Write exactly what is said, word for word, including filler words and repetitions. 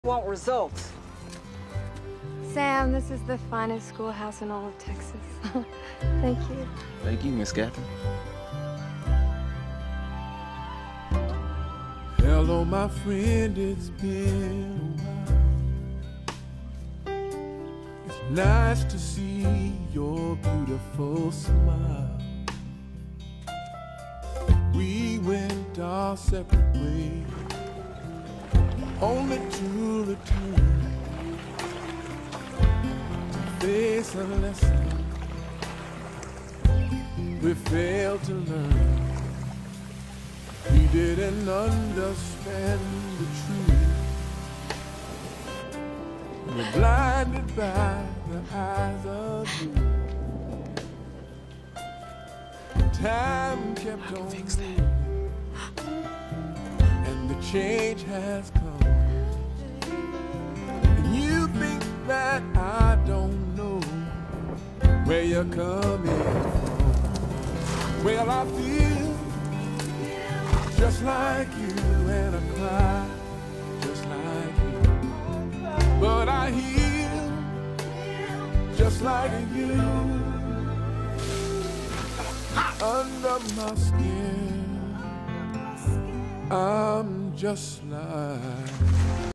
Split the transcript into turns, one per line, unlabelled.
Want results.
Sam, this is the finest schoolhouse in all of Texas. Thank you.
Thank you, Miss Katherine.
Hello, my friend, it's been a while. It's nice to see your beautiful smile. We went our separate ways, only to return to face a lesson we failed to learn. We didn't understand the truth. We were blinded by the eyes of youth. Time kept on moving, and the change has come. And you think that I don't know where you're coming from. Well, I feel just like you, and I cry just like you. But I heal just like you. Under my skin, I'm just like